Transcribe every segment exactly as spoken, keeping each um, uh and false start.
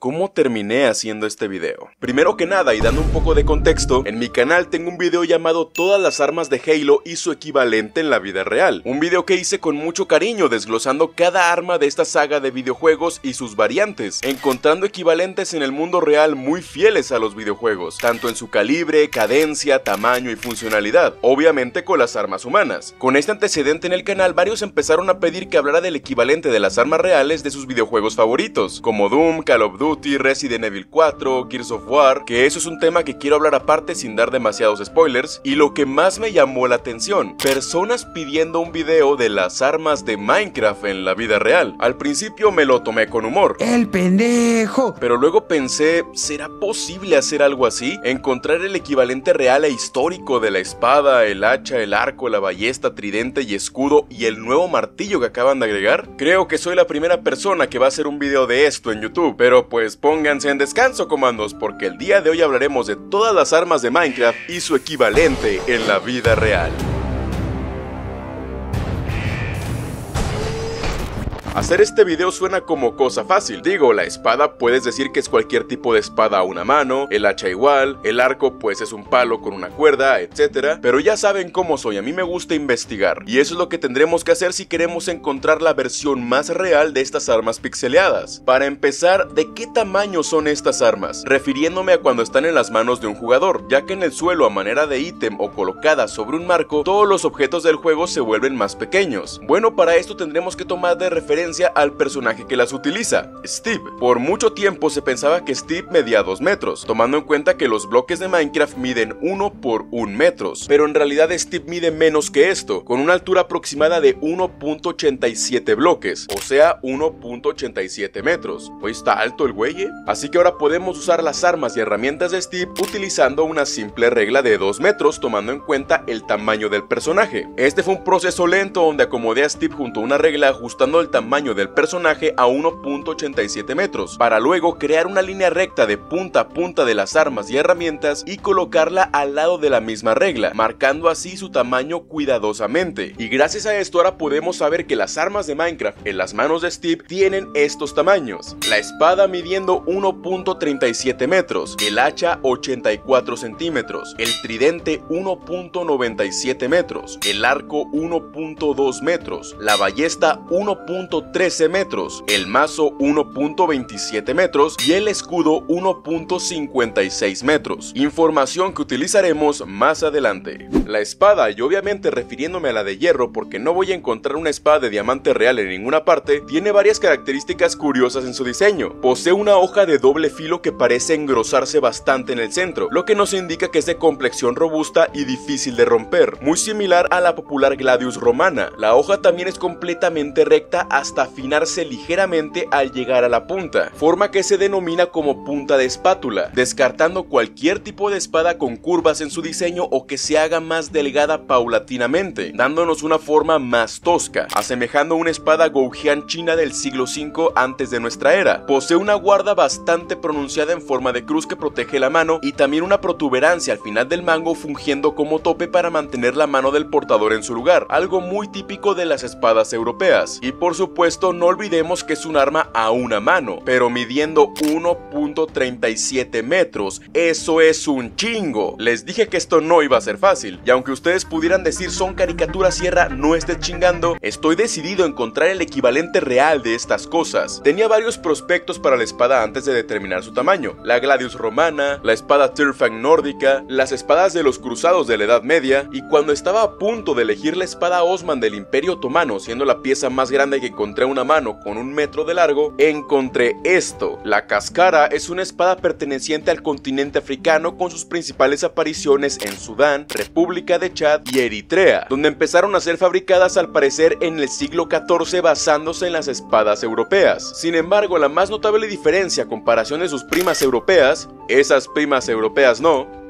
¿Cómo terminé haciendo este video? Primero que nada, y dando un poco de contexto, en mi canal tengo un video llamado Todas las armas de Halo y su equivalente en la vida real. Un video que hice con mucho cariño, desglosando cada arma de esta saga de videojuegos y sus variantes, encontrando equivalentes en el mundo real muy fieles a los videojuegos, tanto en su calibre, cadencia, tamaño y funcionalidad, obviamente con las armas humanas. Con este antecedente en el canal, varios empezaron a pedir que hablara del equivalente de las armas reales de sus videojuegos favoritos, como Doom, Call of Duty, Resident Evil cuatro, Gears of War, que eso es un tema que quiero hablar aparte sin dar demasiados spoilers. Y lo que más me llamó la atención, personas pidiendo un video de las armas de Minecraft en la vida real. Al principio me lo tomé con humor, ¡el pendejo! Pero luego pensé, ¿será posible hacer algo así? Encontrar el equivalente real e histórico de la espada, el hacha, el arco, la ballesta, tridente y escudo y el nuevo martillo que acaban de agregar. Creo que soy la primera persona que va a hacer un video de esto en YouTube, pero pues pónganse en descanso, comandos, porque el día de hoy hablaremos de todas las armas de Minecraft y su equivalente en la vida real. Hacer este video suena como cosa fácil. Digo, la espada puedes decir que es cualquier tipo de espada a una mano, el hacha igual, el arco pues es un palo con una cuerda, etcétera. Pero ya saben cómo soy, a mí me gusta investigar. Y eso es lo que tendremos que hacer si queremos encontrar la versión más real de estas armas pixeleadas. Para empezar, ¿de qué tamaño son estas armas? Refiriéndome a cuando están en las manos de un jugador, ya que en el suelo a manera de ítem o colocadas sobre un marco, todos los objetos del juego se vuelven más pequeños. Bueno, para esto tendremos que tomar de referencia al personaje que las utiliza, Steve. Por mucho tiempo se pensaba que Steve medía dos metros, tomando en cuenta que los bloques de Minecraft miden uno por un metros, pero en realidad Steve mide menos que esto, con una altura aproximada de uno punto ochenta y siete bloques, o sea, uno punto ochenta y siete metros. Pues está alto el güey, ¿eh? Así que ahora podemos usar las armas y herramientas de Steve utilizando una simple regla de dos metros, tomando en cuenta el tamaño del personaje. Este fue un proceso lento donde acomodé a Steve junto a una regla ajustando el tamaño del personaje a uno punto ochenta y siete metros, para luego crear una línea recta de punta a punta de las armas y herramientas y colocarla al lado de la misma regla, marcando así su tamaño cuidadosamente. Y gracias a esto ahora podemos saber que las armas de Minecraft en las manos de Steve tienen estos tamaños: la espada midiendo uno punto treinta y siete metros, el hacha ochenta y cuatro centímetros, el tridente uno punto noventa y siete metros, el arco uno punto dos metros, la ballesta uno punto trece metros, el mazo uno punto veintisiete metros y el escudo uno punto cincuenta y seis metros, información que utilizaremos más adelante. La espada, y obviamente refiriéndome a la de hierro porque no voy a encontrar una espada de diamante real en ninguna parte, tiene varias características curiosas en su diseño. Posee una hoja de doble filo que parece engrosarse bastante en el centro, lo que nos indica que es de complexión robusta y difícil de romper, muy similar a la popular Gladius romana. La hoja también es completamente recta hasta afinarse ligeramente al llegar a la punta, forma que se denomina como punta de espátula, descartando cualquier tipo de espada con curvas en su diseño o que se haga más delgada paulatinamente, dándonos una forma más tosca, asemejando una espada Goujian china del siglo cinco antes de nuestra era. Posee una guarda bastante pronunciada en forma de cruz que protege la mano y también una protuberancia al final del mango fungiendo como tope para mantener la mano del portador en su lugar, algo muy típico de las espadas europeas. Y por supuesto no olvidemos que es un arma a una mano, pero midiendo uno punto treinta y siete metros, eso es un chingo. Les dije que esto no iba a ser fácil, y aunque ustedes pudieran decir son caricaturas sierra, no estés chingando, estoy decidido a encontrar el equivalente real de estas cosas. Tenía varios prospectos para la espada antes de determinar su tamaño: la Gladius romana, la espada Tyrfang nórdica, las espadas de los cruzados de la Edad Media, y cuando estaba a punto de elegir la espada Osman del Imperio Otomano, siendo la pieza más grande que encontré a una mano con un metro de largo, encontré esto. La Cascara es una espada perteneciente al continente africano con sus principales apariciones en Sudán, República de Chad y Eritrea, donde empezaron a ser fabricadas al parecer en el siglo catorce basándose en las espadas europeas. Sin embargo, la más notable diferencia a comparación de sus primas europeas, esas primas europeas no,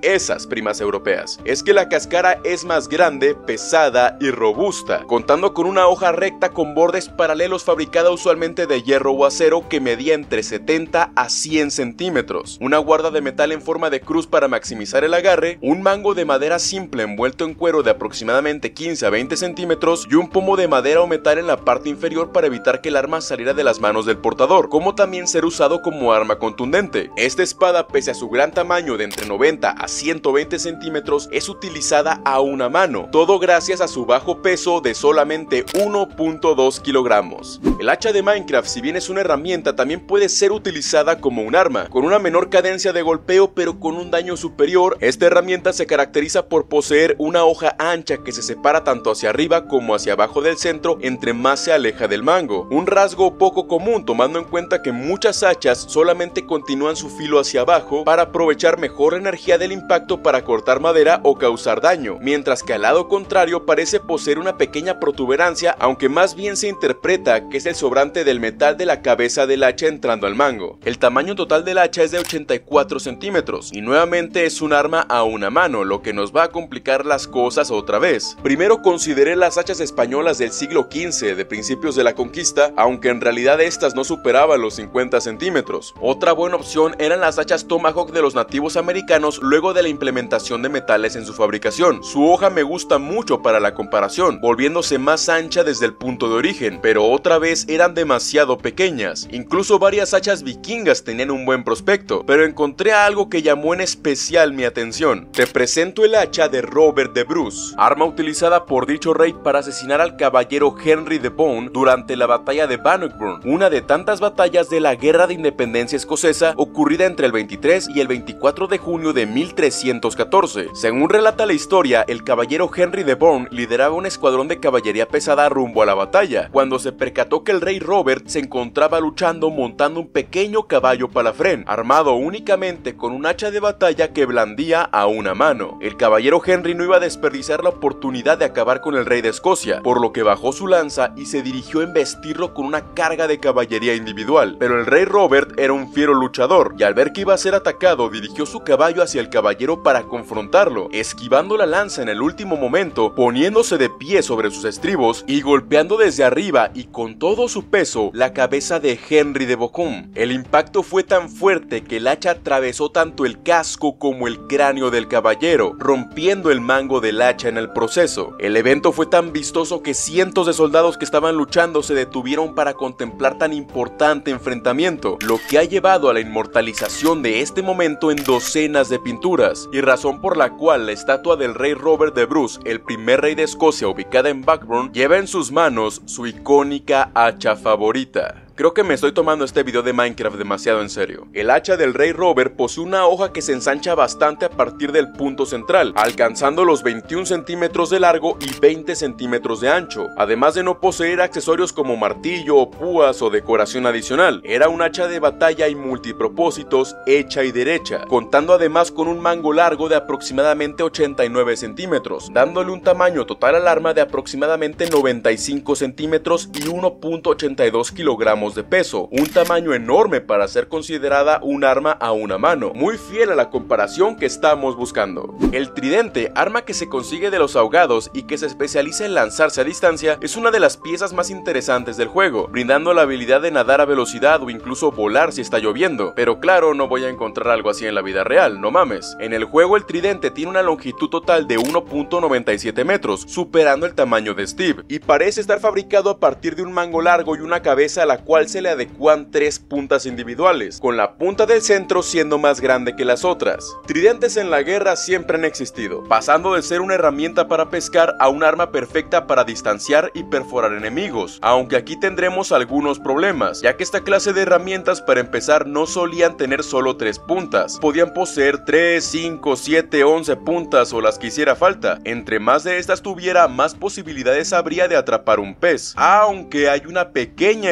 esas primas europeas es que la cáscara es más grande, pesada y robusta, contando con una hoja recta con bordes paralelos fabricada usualmente de hierro o acero que medía entre setenta a cien centímetros, una guarda de metal en forma de cruz para maximizar el agarre, un mango de madera simple envuelto en cuero de aproximadamente quince a veinte centímetros y un pomo de madera o metal en la parte inferior para evitar que el arma saliera de las manos del portador, como también ser usado como arma contundente. Esta espada, pese a su gran tamaño de entre noventa a ciento veinte centímetros, es utilizada a una mano, todo gracias a su bajo peso de solamente uno punto dos kilogramos. El hacha de Minecraft, si bien es una herramienta, también puede ser utilizada como un arma, con una menor cadencia de golpeo pero con un daño superior. Esta herramienta se caracteriza por poseer una hoja ancha que se separa tanto hacia arriba como hacia abajo del centro entre más se aleja del mango, un rasgo poco común tomando en cuenta que muchas hachas solamente continúan su filo hacia abajo para aprovechar mejor la energía del impacto para cortar madera o causar daño, mientras que al lado contrario parece poseer una pequeña protuberancia, aunque más bien se interpreta que es el sobrante del metal de la cabeza del hacha entrando al mango. El tamaño total del hacha es de ochenta y cuatro centímetros y nuevamente es un arma a una mano, lo que nos va a complicar las cosas otra vez. Primero consideré las hachas españolas del siglo quince, de principios de la conquista, aunque en realidad estas no superaban los cincuenta centímetros. Otra buena opción eran las hachas Tomahawk de los nativos americanos luego de la implementación de metales en su fabricación. Su hoja me gusta mucho para la comparación, volviéndose más ancha desde el punto de origen, pero otra vez eran demasiado pequeñas. Incluso varias hachas vikingas tenían un buen prospecto, pero encontré algo que llamó en especial mi atención. Te presento el hacha de Robert de Bruce, arma utilizada por dicho rey para asesinar al caballero Henry de Bohun durante la batalla de Bannockburn, una de tantas batallas de la Guerra de Independencia Escocesa ocurrida entre el veintitrés y el veinticuatro de junio de mil trescientos catorce. Según relata la historia, el caballero Henry de Bohun lideraba un escuadrón de caballería pesada rumbo a la batalla, cuando se percató que el rey Robert se encontraba luchando montando un pequeño caballo palafrén, armado únicamente con un hacha de batalla que blandía a una mano. El caballero Henry no iba a desperdiciar la oportunidad de acabar con el rey de Escocia, por lo que bajó su lanza y se dirigió a embestirlo con una carga de caballería individual. Pero el rey Robert era un fiero luchador, y al ver que iba a ser atacado, dirigió su caballo hacia el caballero para confrontarlo, esquivando la lanza en el último momento, poniéndose de pie sobre sus estribos y golpeando desde arriba y con todo su peso la cabeza de Henry de Bohun. El impacto fue tan fuerte que el hacha atravesó tanto el casco como el cráneo del caballero, rompiendo el mango del hacha en el proceso. El evento fue tan vistoso que cientos de soldados que estaban luchando se detuvieron para contemplar tan importante enfrentamiento, lo que ha llevado a la inmortalización de este momento en docenas de pinturas, y razón por la cual la estatua del rey Robert de Bruce, el primer rey de Escocia ubicada en Blackburn, lleva en sus manos su icónica hacha favorita. Creo que me estoy tomando este video de Minecraft demasiado en serio. El hacha del rey Robert posee una hoja que se ensancha bastante a partir del punto central, alcanzando los veintiún centímetros de largo y veinte centímetros de ancho, además de no poseer accesorios como martillo, púas o decoración adicional. Era un hacha de batalla y multipropósitos hecha y derecha, contando además con un mango largo de aproximadamente ochenta y nueve centímetros, dándole un tamaño total al arma de aproximadamente noventa y cinco centímetros y uno punto ochenta y dos kilogramos de peso, un tamaño enorme para ser considerada un arma a una mano, muy fiel a la comparación que estamos buscando. El tridente, arma que se consigue de los ahogados y que se especializa en lanzarse a distancia, es una de las piezas más interesantes del juego, brindando la habilidad de nadar a velocidad o incluso volar si está lloviendo, pero claro, no voy a encontrar algo así en la vida real, no mames. En el juego el tridente tiene una longitud total de uno punto noventa y siete metros, superando el tamaño de Steve, y parece estar fabricado a partir de un mango largo y una cabeza a la cual se le adecuan tres puntas individuales, con la punta del centro siendo más grande que las otras. Tridentes en la guerra siempre han existido, pasando de ser una herramienta para pescar a un arma perfecta para distanciar y perforar enemigos, aunque aquí tendremos algunos problemas, ya que esta clase de herramientas para empezar no solían tener solo tres puntas, podían poseer tres, cinco, siete, once puntas o las que hiciera falta. Entre más de estas tuviera, más posibilidades habría de atrapar un pez, aunque hay una pequeña excepción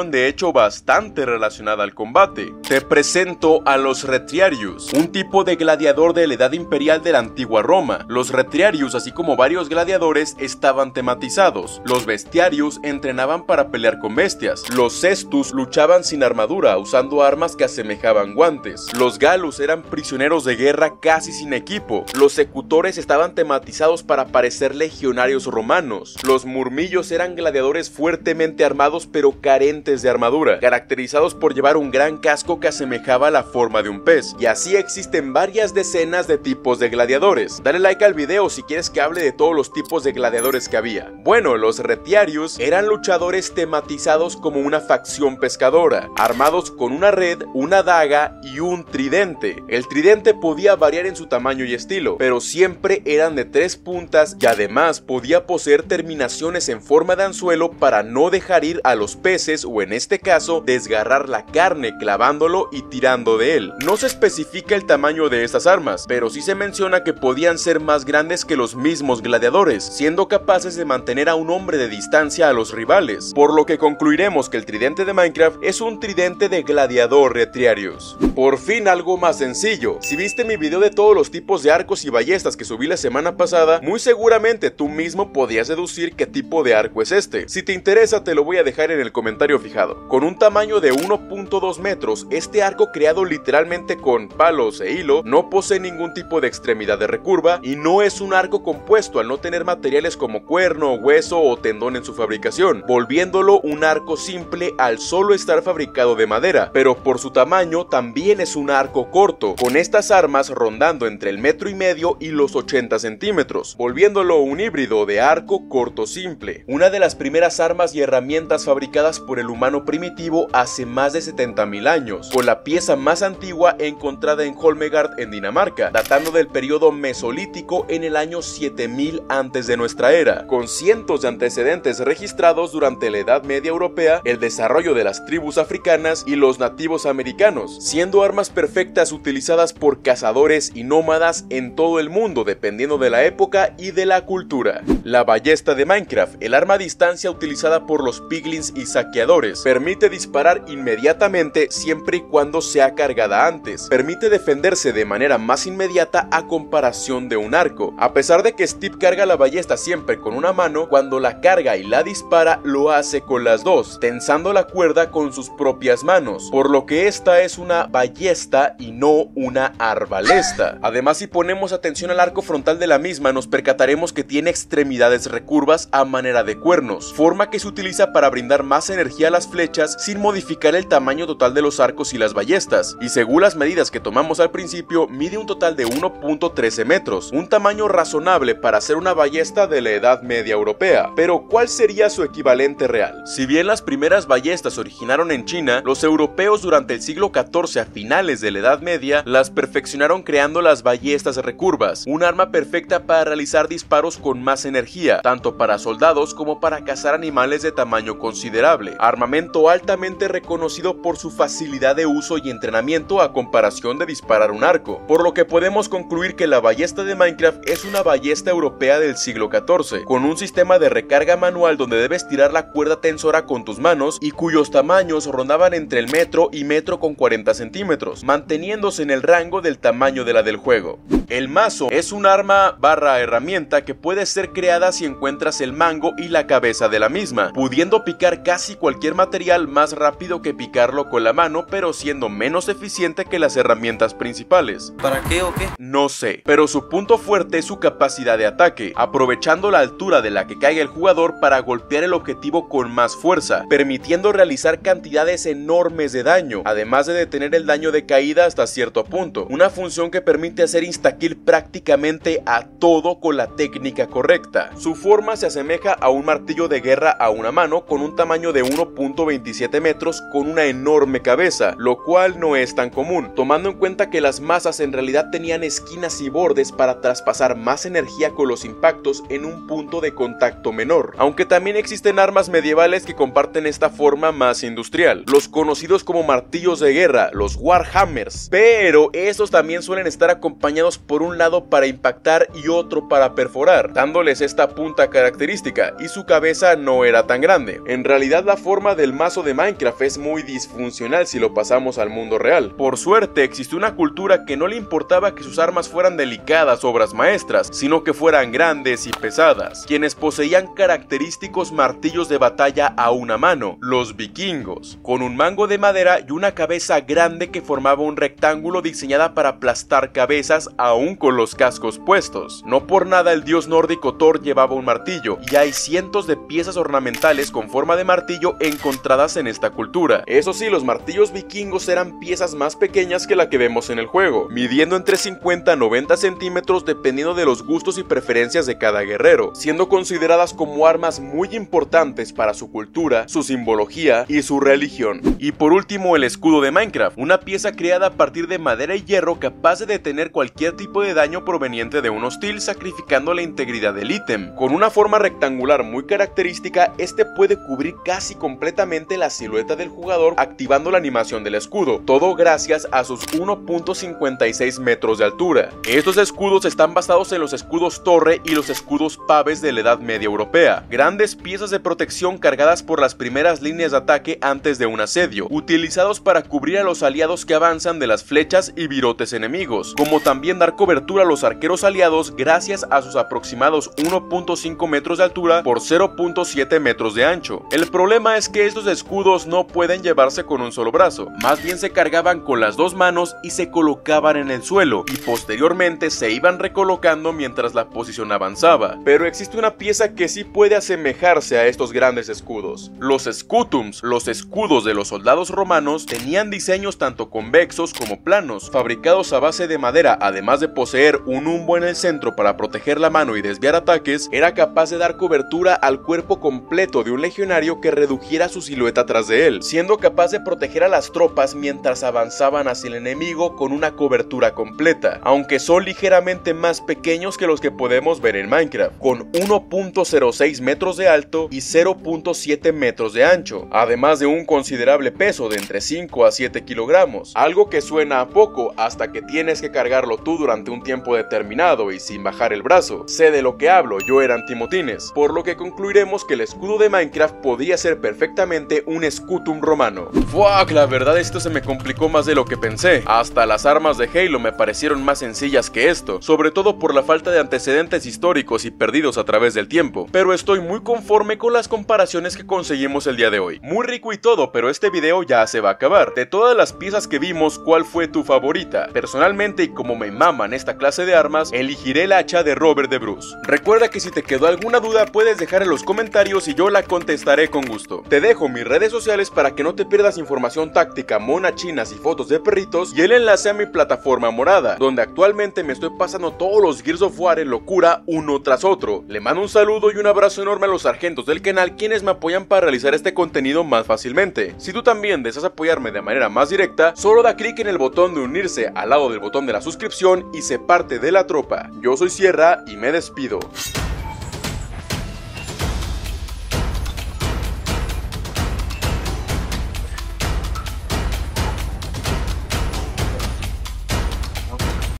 función de hecho bastante relacionada al combate. Te presento a los Retiarius, un tipo de gladiador de la edad imperial de la antigua Roma. Los Retiarius, así como varios gladiadores, estaban tematizados. Los Bestiarius entrenaban para pelear con bestias. Los Cestus luchaban sin armadura, usando armas que asemejaban guantes. Los Gallus eran prisioneros de guerra casi sin equipo. Los Secutores estaban tematizados para parecer legionarios romanos. Los Murmillos eran gladiadores fuertemente armados pero carentes de armadura, caracterizados por llevar un gran casco que asemejaba la forma de un pez. Y así existen varias decenas de tipos de gladiadores. Dale like al video si quieres que hable de todos los tipos de gladiadores que había. Bueno, los Retiarius eran luchadores tematizados como una facción pescadora, armados con una red, una daga y un tridente. El tridente podía variar en su tamaño y estilo, pero siempre eran de tres puntas y además podía poseer terminaciones en forma de anzuelo para no dejar ir a los peces o, en este caso, desgarrar la carne clavándolo y tirando de él. No se especifica el tamaño de estas armas, pero sí se menciona que podían ser más grandes que los mismos gladiadores, siendo capaces de mantener a un hombre de distancia a los rivales, por lo que concluiremos que el tridente de Minecraft es un tridente de gladiador Retiarius. Por fin algo más sencillo. Si viste mi video de todos los tipos de arcos y ballestas que subí la semana pasada, muy seguramente tú mismo podías deducir qué tipo de arco es este. Si te interesa te lo voy a dejar en el comentario fijado. Con un tamaño de uno punto dos metros, este arco creado literalmente con palos e hilo no posee ningún tipo de extremidad de recurva y no es un arco compuesto al no tener materiales como cuerno, hueso o tendón en su fabricación, volviéndolo un arco simple al solo estar fabricado de madera, pero por su tamaño también es un arco corto, con estas armas rondando entre el metro y medio y los ochenta centímetros, volviéndolo un híbrido de arco corto simple, una de las primeras armas y herramientas fabricadas por el humano primitivo hace más de setenta mil años, con la pieza más antigua encontrada en Holmegard en Dinamarca, datando del periodo mesolítico en el año siete mil antes de nuestra era, con cientos de antecedentes registrados durante la Edad Media Europea, el desarrollo de las tribus africanas y los nativos americanos, siendo armas perfectas utilizadas por cazadores y nómadas en todo el mundo dependiendo de la época y de la cultura. La ballesta de Minecraft, el arma a distancia utilizada por los piglins y saqueadores, permite disparar inmediatamente siempre y cuando sea cargada antes, permite defenderse de manera más inmediata a comparación de un arco. A pesar de que Steve carga la ballesta siempre con una mano, cuando la carga y la dispara lo hace con las dos, tensando la cuerda con sus propias manos, por lo que esta es una ballesta y no una arbalesta. Además, si ponemos atención al arco frontal de la misma, nos percataremos que tiene extremidades recurvas a manera de cuernos, forma que se utiliza para brindar más energía a las flechas sin modificar el tamaño total de los arcos y las ballestas, y según las medidas que tomamos al principio, mide un total de uno punto trece metros, un tamaño razonable para ser una ballesta de la Edad Media Europea. Pero ¿cuál sería su equivalente real? Si bien las primeras ballestas se originaron en China, los europeos durante el siglo catorce a finales de la Edad Media las perfeccionaron creando las ballestas recurvas, un arma perfecta para realizar disparos con más energía, tanto para soldados como para cazar animales de tamaño considerable, armamento altamente reconocido por su facilidad de uso y entrenamiento a comparación de disparar un arco, por lo que podemos concluir que la ballesta de Minecraft es una ballesta europea del siglo catorce, con un sistema de recarga manual donde debes tirar la cuerda tensora con tus manos y cuyos tamaños rondaban entre el metro y metro con cuarenta centímetros, manteniéndose en el rango del tamaño de la del juego. El mazo es un arma barra herramienta que puede ser creada si encuentras el mango y la cabeza de la misma, pudiendo picar casi cualquier material más rápido que picarlo con la mano, pero siendo menos eficiente que las herramientas principales. ¿Para qué o qué? No sé, pero su punto fuerte es su capacidad de ataque, aprovechando la altura de la que caiga el jugador para golpear el objetivo con más fuerza, permitiendo realizar cantidades enormes de daño, además de detener el daño de caída hasta cierto punto, una función que permite hacer instakill prácticamente a todo con la técnica correcta. Su forma se asemeja a un martillo de guerra a una mano con un tamaño de uno punto veintisiete metros con una enorme cabeza, lo cual no es tan común, tomando en cuenta que las masas en realidad tenían esquinas y bordes para traspasar más energía con los impactos en un punto de contacto menor, aunque también existen armas medievales que comparten esta forma más industrial, los conocidos como martillos de guerra, los Warhammers, pero estos también suelen estar acompañados por un lado para impactar y otro para perforar, dándoles esta punta característica, y su cabeza no era tan grande. En realidad la forma del mazo de Minecraft es muy disfuncional si lo pasamos al mundo real. Por suerte existió una cultura que no le importaba que sus armas fueran delicadas obras maestras, sino que fueran grandes y pesadas, quienes poseían característicos martillos de batalla a una mano, los vikingos, con un mango de madera y una cabeza grande que formaba un rectángulo diseñada para aplastar cabezas aún con los cascos puestos. No por nada el dios nórdico Thor llevaba un martillo, y hay cientos de piezas ornamentales con forma de martillo encontradas en esta cultura. Eso sí, los martillos vikingos eran piezas más pequeñas que la que vemos en el juego, midiendo entre cincuenta a noventa centímetros dependiendo de los gustos y preferencias de cada guerrero, siendo consideradas como armas muy importantes para su cultura, su simbología y su religión. Y por último, el escudo de Minecraft, una pieza creada a partir de madera y hierro capaz de detener cualquier tipo de daño proveniente de un hostil, sacrificando la integridad del ítem. Con una forma rectangular muy característica, este puede cubrir casi completamente la silueta del jugador, activando la animación del escudo, todo gracias a sus uno punto cincuenta y seis metros de altura. Estos escudos están basados en los escudos torre y los escudos paves de la Edad Media europea, grandes piezas de protección cargadas por las primeras líneas de ataque antes de un asedio, utilizados para cubrir a los aliados que avanzan de las flechas y virotes enemigos, como también dar cobertura a los arqueros aliados gracias a sus aproximados uno punto cinco metros de altura por cero punto siete metros de ancho. El problema es que estos escudos no pueden llevarse con un solo brazo, más bien se cargaban con las dos manos y se colocaban en el suelo, y posteriormente se iban recolocando mientras la posición avanzaba. Pero existe una pieza que sí puede asemejarse a estos grandes escudos. Los scutums, los escudos de los soldados romanos, tenían diseños tanto convexos como planos, fabricados a base de madera. Además de poseer un humbo en el centro para proteger la mano y desviar ataques, era capaz de dar cobertura al cuerpo completo de un legionario que redujera su silueta tras de él, siendo capaz de proteger a las tropas mientras avanzaban hacia el enemigo con una cobertura completa, aunque son ligeramente más pequeños que los que podemos ver en Minecraft, con uno punto cero seis metros de alto y cero punto siete metros de ancho, además de un considerable peso de entre cinco a siete kilogramos, algo que suena a poco hasta que tienes que cargarlo tú durante un tiempo determinado y sin bajar el brazo. Sé de lo que hablo, yo era antimotines, por lo que concluiremos que el escudo de Minecraft podía ser perfectamente un scutum romano. Fuck, la verdad esto se me complicó más de lo que pensé. Hasta las armas de Halo me parecieron más sencillas que esto, sobre todo por la falta de antecedentes históricos y perdidos a través del tiempo, pero estoy muy conforme con las comparaciones que conseguimos el día de hoy. Muy rico y todo, pero este video ya se va a acabar. De todas las piezas que vimos, ¿cuál fue tu favorita? Personalmente, y como me maman esta clase de armas, elegiré el hacha de Robert de Bruce. Recuerda que si te quedó alguna duda puedes dejar en los comentarios y yo la contestaré con gusto. Te dejo mis redes sociales para que no te pierdas información táctica, monachinas y fotos de perritos, y el enlace a mi plataforma morada, donde actualmente me estoy pasando todos los Gears of War en locura uno tras otro. Le mando un saludo y un abrazo enorme a los sargentos del canal, quienes me apoyan para realizar este contenido más fácilmente. Si tú también deseas apoyarme de manera más directa, solo da clic en el botón de unirse al lado del botón de la suscripción y sé parte de la tropa. Yo soy Sierra y me despido.